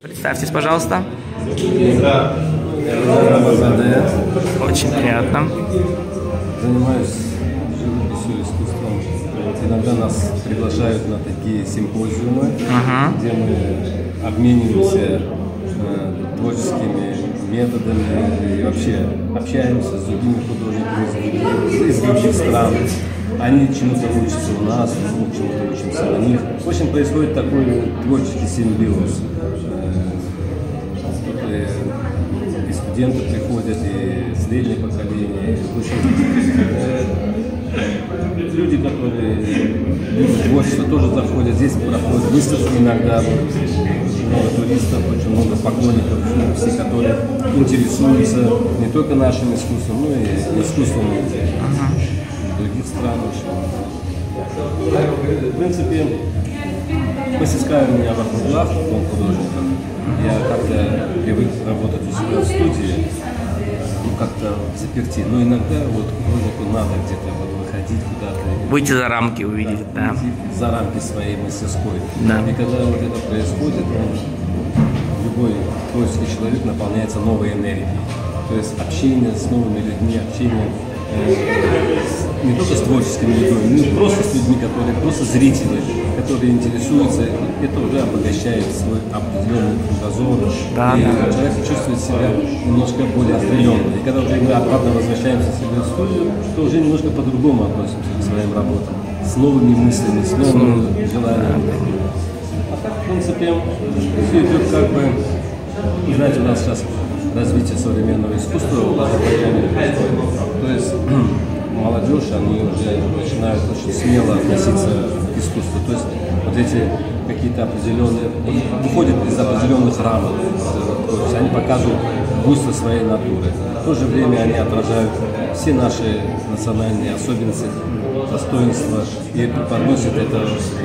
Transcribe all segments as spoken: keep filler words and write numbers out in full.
Представьтесь, пожалуйста. Очень приятно. Занимаюсь живописью, искусством. Иногда нас приглашают на такие симпозиумы, uh-huh. где мы обмениваемся э, творческими методами и вообще общаемся с другими художниками из других стран. Они чему-то учатся у нас, мы чему-то учимся у них. В общем, происходит такой творческий симбиоз. И студенты приходят, и среднее поколение. В общем, люди, которые любят творчество, тоже заходят. Здесь проходят выставки иногда. Много туристов, очень много поклонников, все, которые интересуются не только нашим искусством, но и искусством других стран. В принципе, мастерская у меня в округлах, дом художника. Я как-то привык работать у себя в студии, ну как-то заперти. Но иногда вот художнику надо где-то вот выходить куда-то. Выйти за рамки, увидеть, да. Выйти за рамки своей мастерской. Да. И когда вот это происходит, он, любой творческий человек наполняется новой энергией. То есть общение с новыми людьми, общение не только с творческими людьми, но просто с людьми, которые просто зрители, которые интересуются, это уже обогащает свой определенный кругозор, да, и да. человек чувствует себя немножко более определенно. И когда уже мы обратно возвращаемся к себе в студию, то уже немножко по-другому относимся к своим работам, с новыми мыслями, с новыми желаниями. А так, в принципе, все идет как бы, знаете, у нас сейчас развитие современного искусства благоприятно происходит. То есть молодежь, они уже начинают очень смело относиться к искусству. То есть вот эти какие-то определенные, выходят из определенных рамок. То есть они показывают буйство своей натуры. В то же время они отражают все наши национальные особенности, достоинства и подносят это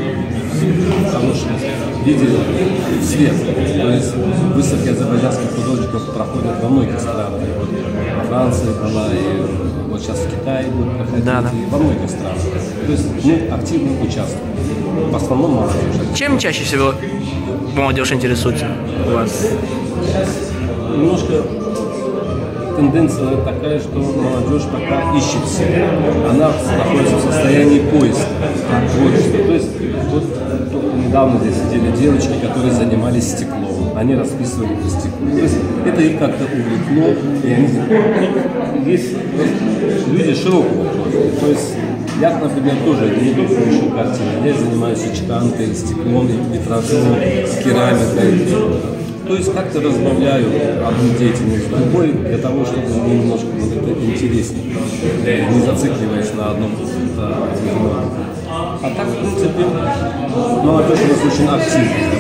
в хорошем виде в свет. То есть выставки азербайджанских художников проходят во многих странах. Вот во Франции была, и вот сейчас в Китае будут проходить, да, да. и во многих странах. То есть мы активно участвуем. В основном молодежь. Чем чаще всего молодежь интересуется у вас? Немножко тенденция такая, что молодежь пока ищет себя. Она находится в состоянии поиска творчества. То есть вот только недавно здесь сидели девочки, которые занимались стеклом. Они расписывали по стеклу. То есть это их как-то увлекло, и они есть люди широкого профиля. То есть я, например, тоже не только пишу картины, я занимаюсь и чеканкой, стеклом, и витражом, керамикой. То есть как-то разбавляю одну деятельность другой для того, чтобы мне немножко вот это интереснее, не зацикливаясь на одном определенном. А так, в принципе, молодежь у нас очень активная.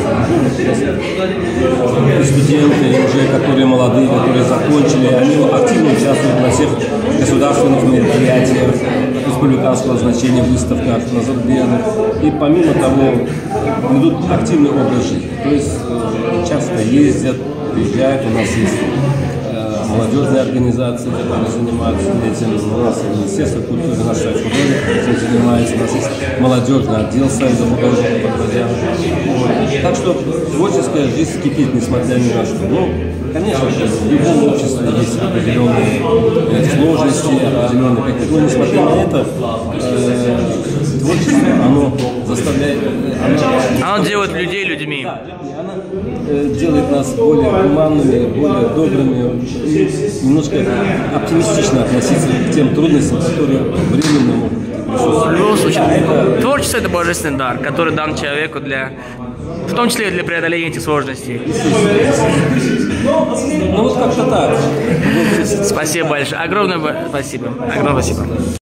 Студенты уже, которые молодые, которые закончили, они активно участвуют на всех государственных мероприятиях республиканского значения, выставках, на зарубежных. И помимо того, ведут активный образ жизни. То есть часто ездят, приезжают, у нас есть э, молодежные организации, которые занимаются этим. У нас Министерство культуры, наш союз художников этим занимается, у нас есть молодежный отдел Союза художников Азербайджана. Так что творческая жизнь кипит, несмотря ни на что. Ну, конечно, в любом обществе есть определенные э, сложности, определенные какие-то. Но несмотря на это, э, творчество, оно заставляет... Оно, оно делает людей людьми. Да, она э, делает нас более гуманными, более добрыми, и немножко оптимистично относиться к тем трудностям, которые временно могут присутствовать. В любом случае, это... творчество – это божественный дар, который дан человеку для, в том числе для преодоления этих сложностей. Ну вот как-то так. Спасибо большое. Огромное спасибо. Огромное спасибо.